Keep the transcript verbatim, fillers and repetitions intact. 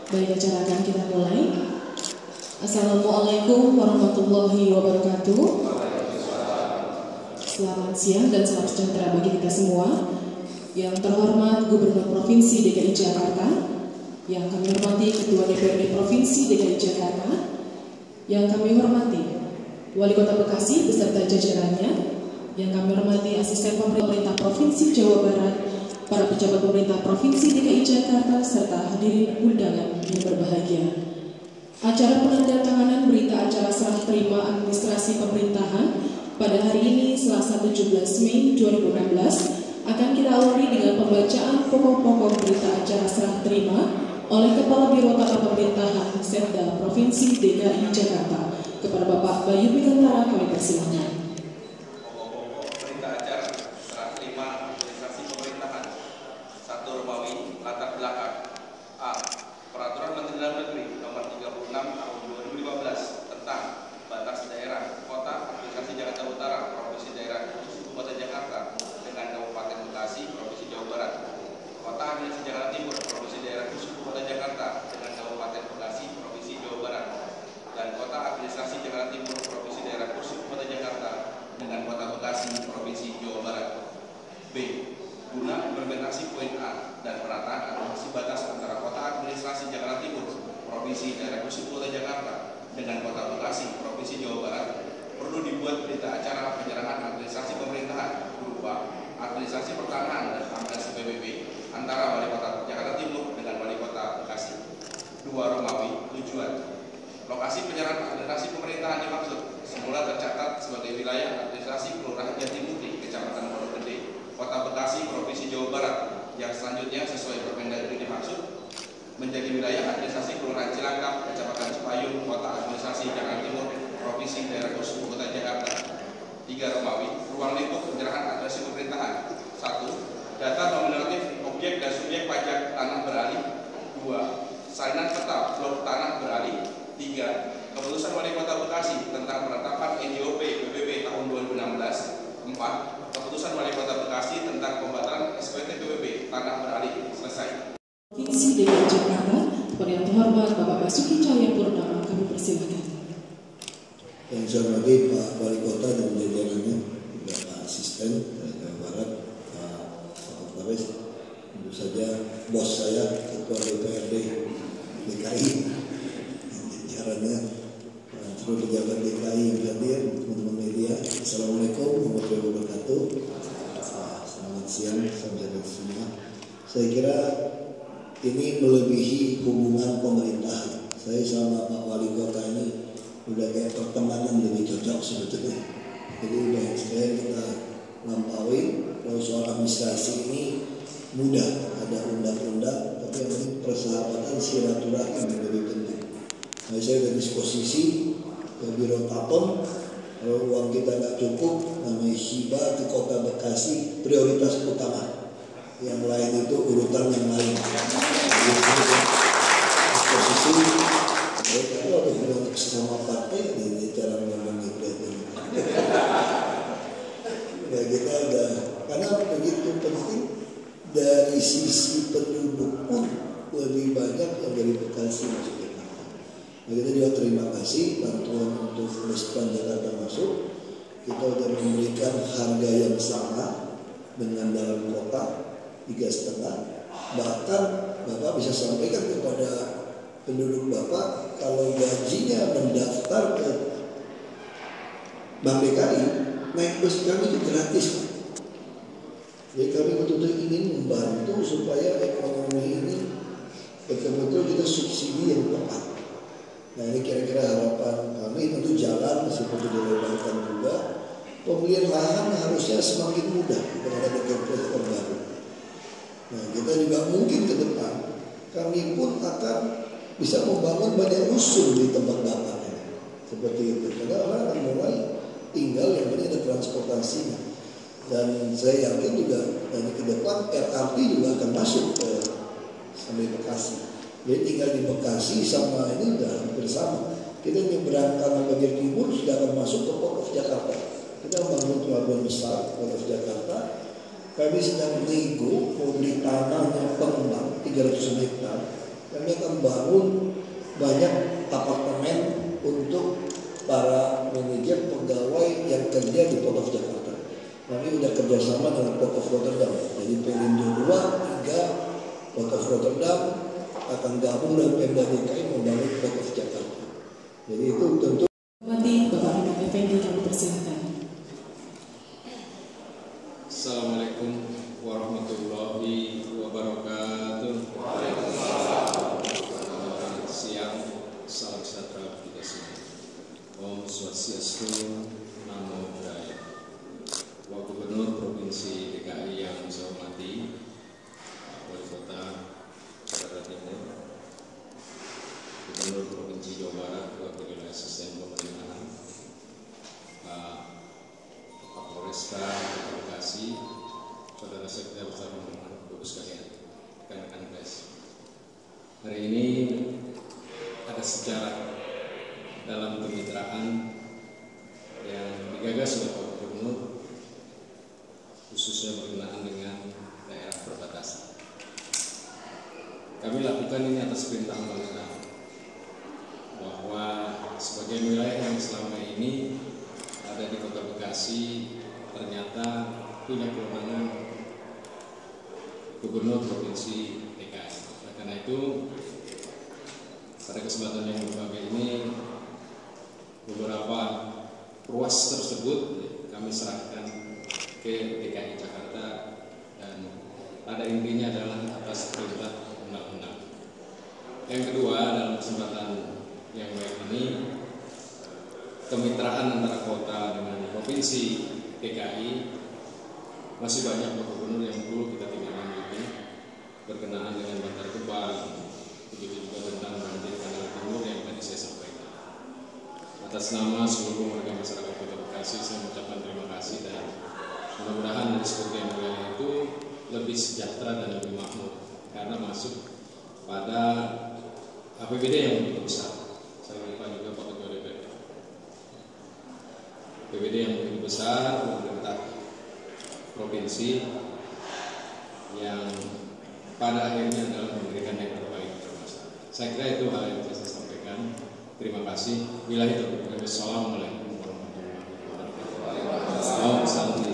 Baik, acara akan kita mulai. Assalamualaikum warahmatullahi wabarakatuh. Selamat siang dan salam sejahtera bagi kita semua. Yang terhormat Gubernur Provinsi D K I Jakarta, yang kami hormati Ketua D P R D Provinsi D K I Jakarta, yang kami hormati Wali Kota Bekasi beserta jajarannya, yang kami hormati Asisten Pemerintah Provinsi Jawa Barat, para pejabat pemerintah Provinsi D K I Jakarta, serta hadirin undangan yang berbahagia. Acara penandatanganan berita acara serah terima administrasi pemerintahan pada hari ini Selasa tujuh belas Mei dua ribu enam belas akan kita awali dengan pembacaan pokok-pokok berita acara serah terima oleh Kepala Biro Tata Pemerintahan Setda Provinsi D K I Jakarta. Kepada Bapak Bayu Bigantara kami persilahkan. Latar belakang A. Peraturan Menteri Dalam Negeri Nomor tiga puluh enam Tahun dua ribu lima belas tentang batas daerah kota aplikasi Jakarta Utara Provinsi Daerah Khusus Ibu Kota Jakarta dengan Kabupaten Bekasi Provinsi Jawa Barat, Kota Aplikasi Jakarta Timur Provinsi Daerah Khusus Ibu Kota Jakarta dengan Kabupaten Bekasi Provinsi Jawa Barat, dan Kota Administrasi Jakarta Timur Provinsi Daerah Khusus Ibu Kota Jakarta dengan Kota Bekasi Provinsi Jawa Barat. B. Guna implementasi poin A dan perataan akumulasi batas antara Kota Administrasi Jakarta Timur Provinsi Daerah Khusus Kota Jakarta dengan Kota Bekasi Provinsi Jawa Barat, perlu dibuat berita acara penyerahan administrasi pemerintahan berupa administrasi pertanahan dan administrasi P B B antara Wali Kota Jakarta Timur dengan Wali Kota Bekasi. Dua Romawi. Tujuan. Lokasi penyerahan administrasi pemerintahan dimaksud semula tercatat sebagai wilayah administrasi Kelurahan Jatimukti, Kecamatan Pondok Gede, Kota Bekasi, Provinsi Jawa Barat, yang selanjutnya sesuai Permendagri dimaksud menjadi wilayah administrasi Kelurahan Cilangkap, Kecamatan Cipayung, Kota Administrasi Jakarta Timur, Provinsi Daerah Khusus Ibu Kota Jakarta. Tiga Romawi. Ruang lingkup penyerahan administrasi pemerintahan. Satu. Data nominatif objek dan subjek pajak tanah beralih. Dua. Salinan peta blok tanah beralih. Tiga. Keputusan Wali Kota Bekasi tentang penetapan N J O P P B B tahun dua ribu enam belas. Empat. Keputusan Wali Kota Bekasi tentang pembatalan S P T P B B tanah beralih. Selesai. Provinsi D K I Jakarta, kepada yang terhormat Bapak Basuki Cahayapurnama kami persilakan. Yang saya hormati Pak Wali Kota dan jajarannya, juga Pak Asisten Jawa Barat, Pak Sekretaris, tentu saja bos saya Ketua D P R D D K I, jajarannya, seluruh pejabat D K I yang hadir, teman-teman media. Assalamualaikum warahmatullahi wabarakatuh. Selamat siang, saudara semua. Saya kira ini melebihi hubungan pemerintahan. Saya sama Pak Wali Kota ini udah kayak pertemanan, lebih cocok sebetulnya. Jadi udah saya kita lampaui. Kalau soal administrasi ini mudah, ada undang-undang, tapi yang penting persahabatan silaturahmi yang lebih penting. Nah, saya dari disposisi ke Biro Tapem. Kalau uang kita nggak cukup, namanya hibah ke Kota Bekasi prioritas utama. Yang lain itu urutan yang lain. Disposisi. Kalau ada bilang sesama partai, ini cara ngomong gitu. Ya kita ada, karena begitu penting dari sisi penduduk pun lebih banyak yang dari Bekasi masuk Jakarta. Nah, kita juga terima kasih bantuan untuk bus Jakarta masuk. Kita sudah memberikan harga yang sama dengan dalam kota tiga setengah. Bahkan Bapak bisa sampaikan kepada penduduk Bapak, kalau gajinya mendaftar ke Bank D K I, naik bus kami itu gratis. Jadi kami betul-betul ingin membantu supaya ekonomi ini betul-betul kita subsidi yang tepat. Nah, ini kira-kira harapan kami. Tentu jalan masih perlu dilebarkan juga. Pembelian lahan harusnya semakin mudah dengan ada kepres terbaru. Nah, kita juga mungkin ke depan kami pun akan bisa membangun banyak rusun di tempat Bapak ini. Seperti itu. Karena orang akan mulai tinggal yang penting ada transportasinya. Dan saya yakin juga dari ke depan R R T juga akan masuk ke sampai Bekasi. Jadi tinggal di Bekasi sama ini udah hampir sama. Kita nyebrang kanan bagian timur sudah akan masuk ke Port of Jakarta. Kita membangun pelabuhan besar Port of Jakarta. Kami sedang nego mau beli tanahnya pengembang tiga ratus hektar Kami akan bangun banyak apartemen untuk para manajer pegawai yang kerja di Port of Jakarta. Kami sudah kerjasama dengan Port of Rotterdam. Jadi Pelindo dua, tiga, Port of Rotterdam akan gabung dengan Pemda D K I membangun Port of Jakarta. Jadi itu tentu. Mati Bapak Imam Effendi, kami persilakan. Assalamualaikum warahmatullahi wabarakatuh. Siang, salam sejahtera kita semua. Om Swastiastu, Namo Buddhaya. Pak Gubernur Provinsi D K I yang saya hormati, Pak Wali Kota Jakarta Timur, Gubernur Provinsi Jawa Barat, Wakil Wilayah Asisten Pemerintahan, Pak Kapolresta Bekasi, Saudara Sekda Besar Rombongan, Bapak sekalian, rekan-rekan pers. Hari ini ada sejarah dalam kemitraan yang digagas oleh Pak Gubernur, khususnya berkenaan dengan daerah perbatasan. Kami lakukan ini atas perintah undang-undang bahwa sebagai wilayah yang selama ini ada di Kota Bekasi ternyata punya kewenangan Gubernur Provinsi D K I. Nah, karena itu pada kesempatan yang berbagai ini beberapa ruas tersebut kami serahkan ke D K I Jakarta dan pada intinya adalah atas perintah undang-undang. Yang kedua, dalam kesempatan yang baik ini, kemitraan antara kota dengan provinsi D K I masih banyak Pak Gubernur yang perlu kita tindak lanjuti berkenaan dengan Bantar Gebang, begitu juga tentang banjir Kanal Timur yang tadi saya sampaikan. Atas nama seluruh warga masyarakat Kota Bekasi, saya mengucapkan terima kasih dan mudah-mudahan dari sebagian wilayah itu lebih sejahtera dan lebih makmur karena masuk pada A P B D yang begitu besar. Saya lupa juga Pak Ketua D P R. A P B D yang begitu besar, pemerintah provinsi yang pada akhirnya adalah memberikan yang terbaik kepada masyarakat. Saya kira itu hal yang bisa saya sampaikan. Terima kasih. Bila itu, Assalamualaikum warahmatullahi wabarakatuh.